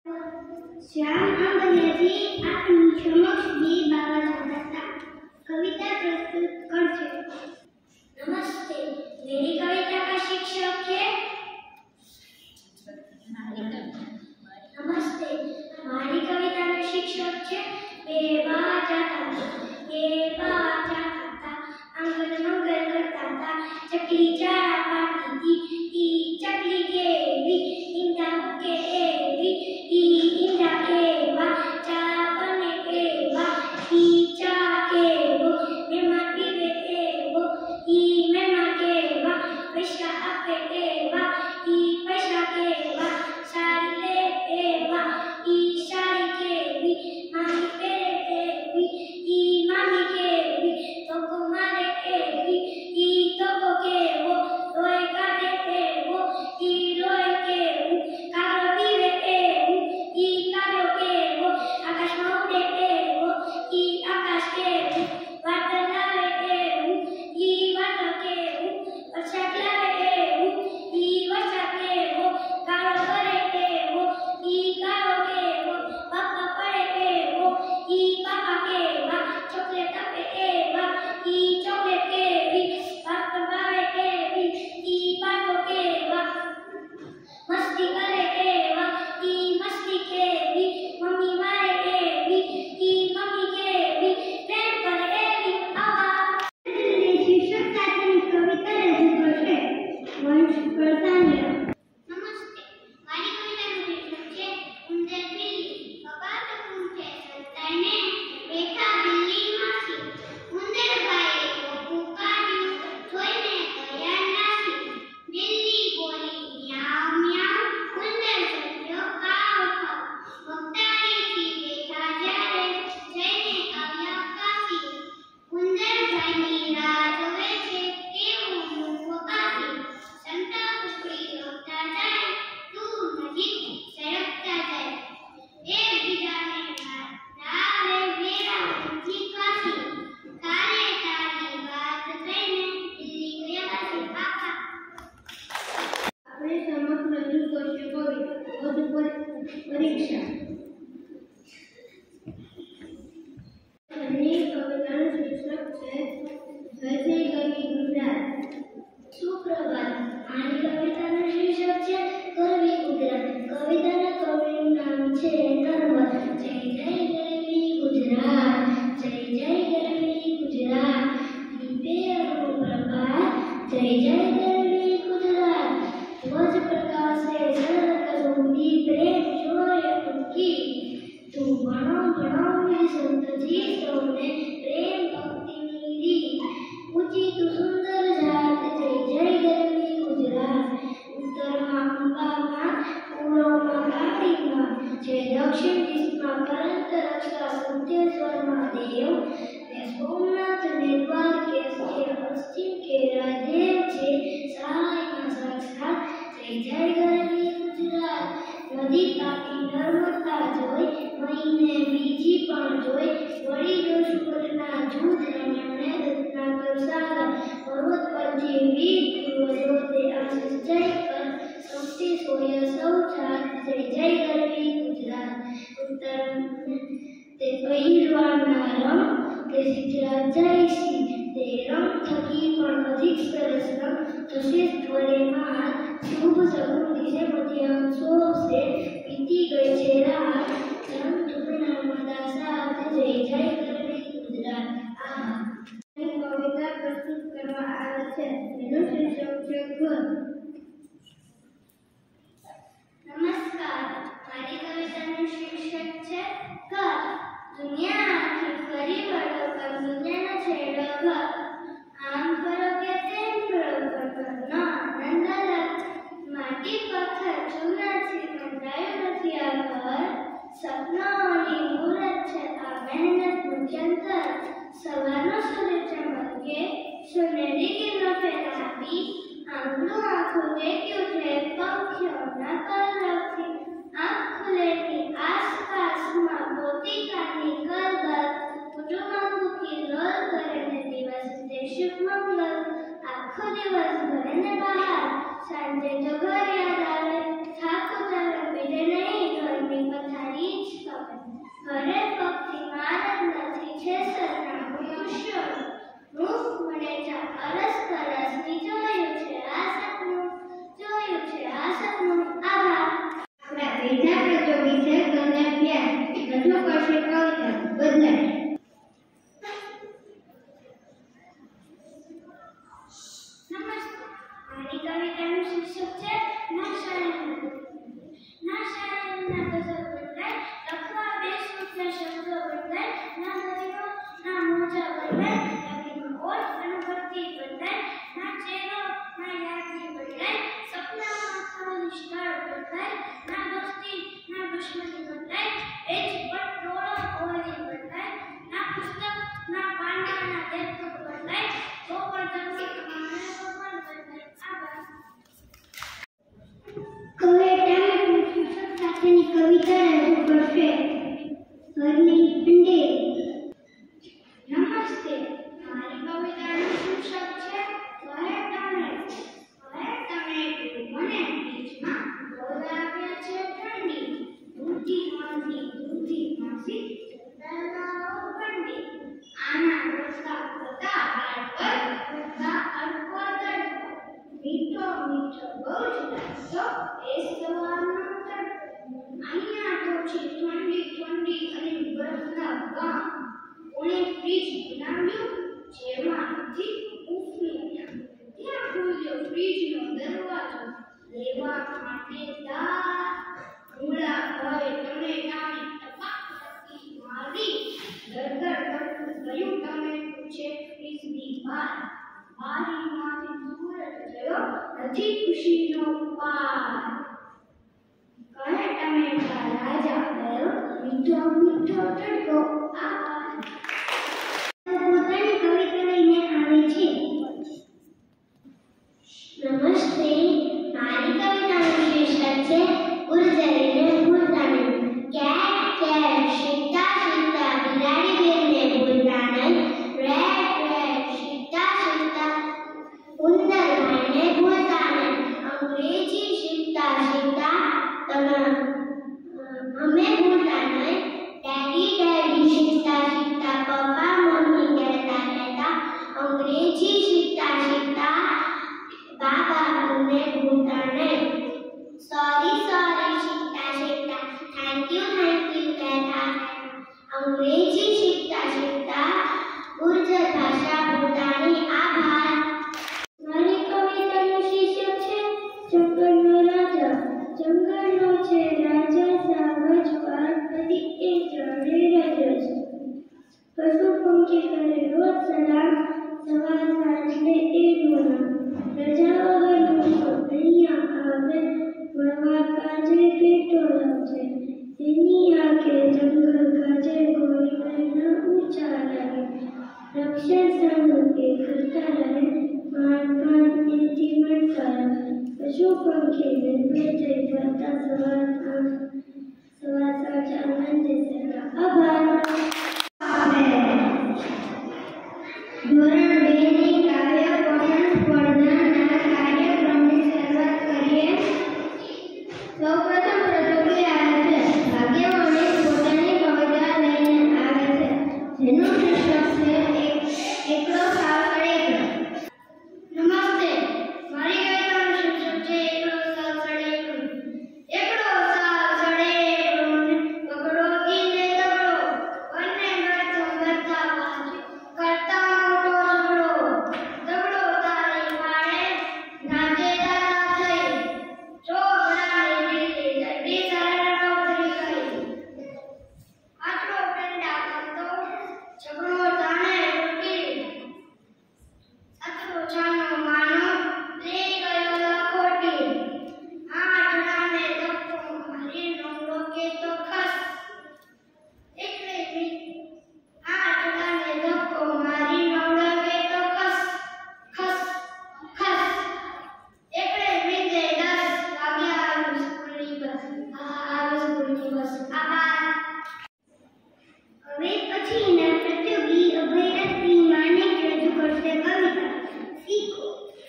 શ્યામ આંબલિયાજી આપની સમક્ષ વીર બાવા कविता प्रस्तुत करछे। नमस्ते, मेरी कविता का शीर्षक है नमस्ते, हमारी कविता का शीर्षक है बेवा जाता था अंगद मंगल करता था चकली चारा पाती थी चकली के भी इंदा के भी इंदा के वा चा बने के वा चा के वो मेमा पीवे के वो मेमा के वा पैसा आपे के वा पैसा के वा साड़ी ले के वा साड़ी के भी मामी पेरे के भी मामी के भी तो को मारे के भी तो को के वो रोए काटे के वो रोए के वो कारो पीवे के वो कारो के वो आकाश में उड़े के वो आकाश के वो वादळ लावे के वो वादळ के वो वर्षा लावे के वो वर्षा के वो कारो करे के वो कारो के वो पापा पड़े के वो पापा के वा चॉकलेट आपे के वा चॉकलेट के भी पापा बावे के भी पापो के वा मस्ती करे के वा मस्ती के भी मम्मी मारे के भी मम्मी के भी प्रेम करे भी आवा शीर्षक સાથેની કવિતા રજૂ કરશે વંશ પ્રતાનિયા। નમસ્તે, મારી કવિતાનું શીર્ષક છે ઉંદર બિલ્લી। પપ્પા તો પૂછે સંતાને બેઠા બિલ્લી માસી ઉંદર ભાઈએ તો પુકાર્યું જોઈને ગયા નાસી બિલ્લી બોલી મ્યાઉ મ્યાઉ ઉંદર બોલ્યો કાવ કાવ વક્તારીથી બેઠા જ્યારે જઈને આવ્યા કાશી ઉંદર ભાઈની રાહ જોવે છે કેવું મૂકો કાશી સંતા ઉકળી રોતા જાય તું નજીક સરકતા જાય એકબીજાને લાવે વેરા ઊંચી કાશી કાલે તારી વાત કહીને બિલ્લી ગયા કાશી આખા આપણે સમક્ષ રજૂ કરશે કવિતા પરીક્ષા। અને કવિતાનું શીર્ષક છે જય જય ગરવી ગુજરાત। સુપ્રભાત, મારી કવિતાનું શીર્ષક છે ગરવી ગુજરાત। કવિતાના કવિનું નામ છે નર્મદ। જય જય ગરવી ગુજરાત, જય જય ગરવી ગુજરાત, દીપે અરુણ પ્રભાત, જય જય ગરવી ગુજરાત। ધ્વજ પ્રકાશે ઝળક ઝુંબી પ્રેમ જોય ઉમકી તું ભણો ભણો વીર સંતજી સૌને પ્રેમ ભક્તિની રીત ઊંચી તું સુંદર જાત। જય જય ગરવી ગુજરાત। ઉત્તરમાં અંબામાં પૂર્વમાં કાળીમાં છે દક્ષિણ દિશમાં કરંત રક્ષા સત્યેશ્વરમાં દેવ ને સોમનાથ ને દ્વારકેશ છે પશ્ચિમ કેરા દેવ છે સહાયમાં સાક્ષાત। જય જય ગરવી ગુજરાત। નદી તાપી નર્મદા જોઈ મહીને બીજી પણ જોઈ વળી જો સુગરના જૂથ રમણે રત્નાકર સાગર પર્વત પરથી વીર પૂર્વજો તે આશીષ જય કર શક્તિ સોય સૌ જાત। જય જય ગરવી ગુજરાત। ઉત્તર તે પહેરવાના રંગ તે શીતળા જયસી તે રંગ થકી પણ અધિક સરસ રંગ થશે ત્વરે માર શુભ સગુન દિશે મધ્યાંશો से बीती गई છે રાત ધન ધૂપ નર્મદા સાથ। જય જય ગરવી ગુજરાત। આભાર। કવિતા પ્રસ્તુત કરવા આવે છે એનું શીર્ષક છે ઘર। નમસ્કાર, મારી કવિતાનું શીર્ષક છે ઘર। દુનિયા આખી ફરી વળો પણ દુનિયાનો છેડો ઘર। આમ કરો કે તેમ કરો પણ ઘરનો આનંદ અલગ। માટી પથ્થર ચૂનાથી બંધાયું નથી આ ઘર। સપનાઓની મૂરત છે આ મહેનતનું જંતર। સવારનો સૂર્ય ચમકે સોનેરી કિરણો ફેલાવી આંગણું આખું દેખ્યું છે પંખીઓના કલરવથી। આંખ ખુલેની આસપાસમાં પોતિકાની કલબલ કુટુંબમાં ભૂખી રોલ કરે ને દિવસ તે શુભ મંગલ। આખો દિવસ ઘરે ને બહાર સાંજે તો ઘર યાદ આવે થાક ઉતારે પીડે નહીં ઘરની તો એ સવારનો અહીંયા તો છે ઠંડી ઠંડી અને બરફના ગામ. કોણે ફ્રીજ બનાવ્યું જેમાંથી ઉફી ત્યાં ખુલ્યો ફ્રીજનો દરવાજો. લેવા માટે તાર ભૂલા ભય ટમેટાની ટપાટપી મારી ગરગર કરતું ગયું ટમેટું છે ફ્રીજની બહાર. બારીમાંથી સૂરજ જોયો નથી ખુશીનો પાર. કહે ટમેટા રાજા ગયો મીઠો મીઠો તડકો આભાર. પોતાની કવિતા લઈને આવે છે. નમસ્તે, મારી કવિતાનું શીર્ષક છે ગુર્જરીને ભૂલતા નહીં. કેટ કેટ શીખતા શીખતા બિલાડી બેનને ભૂલતા નહીં. રેટ રેટ શીખતા શીખતા ઉંદર ભાઈને ભૂલતા નહીં. અંગ્રેજી શીખતા શીખતા અમે ભૂલતા નહીં. ડેડી ડેડી શીખતા શીખતા પપ્પા મમ્મી કહેતા કહેતા અંગ્રેજી શીખતા શીખતા બાબા અમને ભૂલતા નહીં. સોરી સોરી શીખતા શીખતા થેન્ક યુ કહેતા અંગ્રેજી શીખતા શીખતા ગુર્જર ભાષા ભૂલતા નહીં. આભાર. મારી કવિતાનું શીર્ષક છે જંગલનો રાજા. જંગલનો છે રાજા સાવજ પાર્વતી એ ચડે રજસ. પશુ પંખી કરે રોજ સલામ સવાર સાંજે એ ડોલા. રજા વગરનું તો અહીંયા આવે મળવા કાજે પેટો લાવજે. એની આંખે જંગલ કાજે કોઈને ન ઊંચા લાગે. રક્ષણ એ કરતા રહે માન એથી મળતા રહે. પશુ પંખી નિર્ભય થઈ ફરતા સવાર સાંજ આનંદે સહેલા. આભાર. ધોરણ 2 ની કાવ્ય પઠન સ્પર્ધાના કાર્યક્રમની શરૂઆત કરીએ. સૌપ્રથમ પ્રતિક્રિયા આવે છે. ભાગ્યવાણી પોતાની કવિતા લઈને આવે છે જેનું શીર્ષક છે એકલો સાવર એકલો. નમસ્તે, મારી કવિતાનું શીર્ષક છે એકલો સાવર એકલો. એકલો સાવર એકલો પકડો કીને તગડો બંને ગળતો ગળતા વાંચો કરતા મોટો ઝઘડો. દગડો તારી પાડે નાચે દાદા થઈ ચોગડાની રીતે જલ્દી સારા ઉતરી ગઈ. આટલો પેંડા કરતો ઝઘડો જાણે રોટી. આટલો જાનો માનો લઈ ગયો લખોટી. આઠડાને ધક્કો મારી નવરો કે તો ખસ. એટલે આઠડાને ધક્કો મારી નવરો કે તો ખસ ખસ ખસ. એટલે વિજય 10 વાગ્યા આવી સ્કૂલની બસ. આભાર. હવે પછીના પ્રતિયોગી અભયશ્રી માણેક રજૂ કરશે કવિતા શીખો.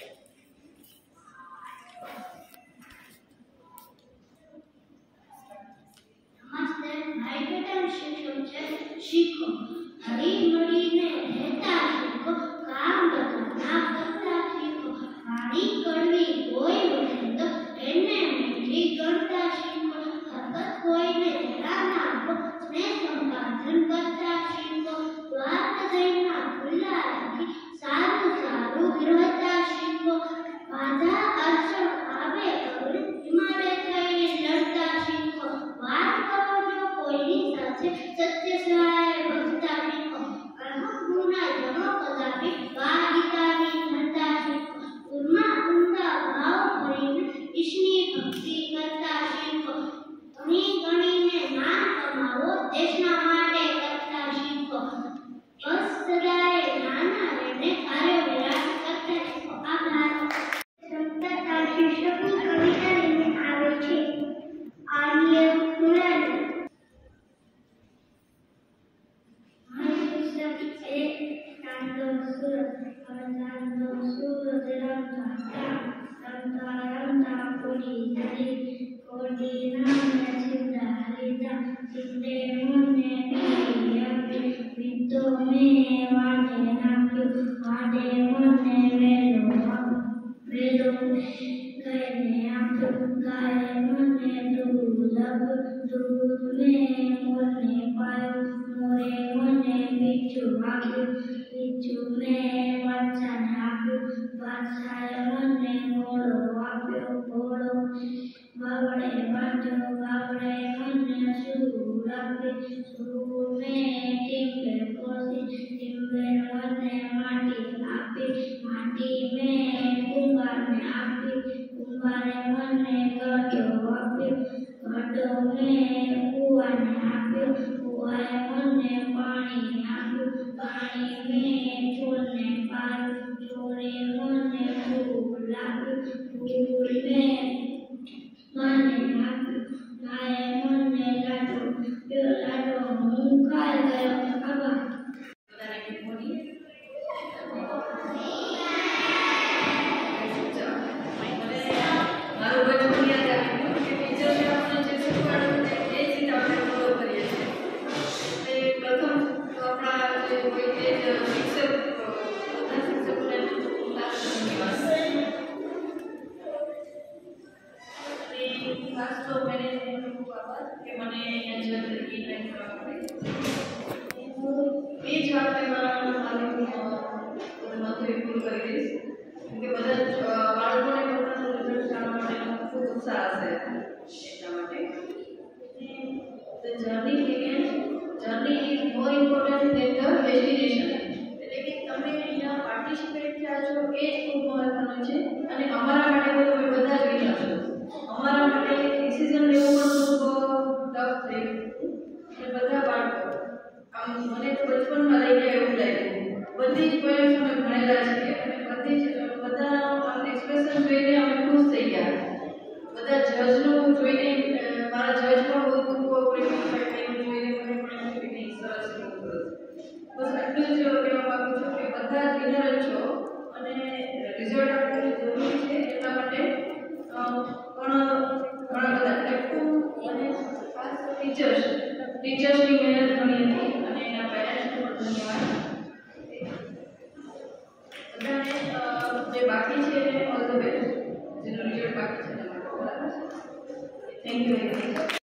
નમસ્તે, મારી કવિતાનું શીર્ષક છે શીખો. હળી મળીને રહેતા શીખો. કામ બધા કરતા શીખો. વાણી કરવી કોઈ વળે તો એને મીઠી કરતા શીખો. હરકત કોઈને જરા ના આપો. સ્નેહ સંપાદન કરતા શીખો. સ્વાર્થ દયના ખુલ્લા રાખી સારું સારું ગૃહતા શીખો. બાધા અડચણ આવે અવરું હિમાલય થઈને લડતા શીખો. વાત કરો જો કોઈની સાથે સત્ય સહાય ભજતા શીખો. અહમ ગુના જનો કદાપી વાગીતાની ધરતા શીખો. ઉર્મા ઊંડા ભાવ ભરીને ઈશની ભક્તિ કરતા શીખો. ઘણી ગણીને નામ કમાવો દેશના માટે કરતા શીખો. બસ સદાય નાના રહીને કાર્ય વિરાટ કરતા શીખો. આભાર. સંતતા શીર્ષકની કવિતા લઈને આવે છે આર્ય મુરારી. મારી શીર્ષક છે ચાંદો સૂરજ. ચાંદો સૂરજ રમતા રમતા કોડી જલી કોડી નામે છિંદા લીધા. છિંદે મને પી વિદ્યો મેં વાડે નાખ્યું. વાડે મને વેલો ગઈને આપ્યું. गाय मोने दूध दूध में मोने पायो मोरे मोने बिच्छू आप्यो बिच्छू में बच्चा ने आप्यो बच्चाए मोने घोड़ो आप्यो घोड़ो बावड़े बांध्यो बावड़े मोने सूर आप्यो सूर में टींबे पोसी टींबे मोने माटी आपी माटी में कुंभार ने आपी कुंभारे मोने गड्ढो आप्यो गड्ढो में कुआ ने आप्यो कुआए मोने पानी आप्यो पानी में छोर ने पायो छोरे मोने फूल आप्यो फूल में माने आप्यो माए मोने लाडो प्यो लाडो हूँ खाई गयो आभार। The journey is more important than the destination. એટલે કે તમે અહીંયા પાર્ટિસિપેટ થયા છો એ જ ખૂબ મહત્વનું છે અને અમારા માટે તો તમે બધા જ વિનર છો. અમારા માટે ડિસિઝન લેવું પણ ખૂબ ટફ થયું અને બધા બાળકો આમ મને તો બચપનમાં લઈ ગયા એવું લાગ્યું. બધી જ પોએમ્સ અમે ભણેલા છે અને બધી જ બધા આમ એક્સપ્રેશન જોઈને અમે ખુશ થઈ ગયા. બધા જજનું જોઈને મારા જજ પણ બહુ કોઓપરેટિવ થઈને જોઈને મને પણ એમ કે નહીં સરસ બસ એટલું જ કહેવા માંગુ છું કે બધા જ વિનર જ છો અને રિઝલ્ટ આપવું જરૂરી છે એટલા માટે પણ ઘણા બધા પ્લેટફોર્મ અને ખાસ ટીચર્સની મહેનત ઘણી હતી અને એના પેરેન્ટ્સને પણ ધન્યવાદ. બધાને જે બાકી છે એને ઓલ ધ બેસ્ટ જેનું રિઝલ્ટ બાકી છે. Thank you very much.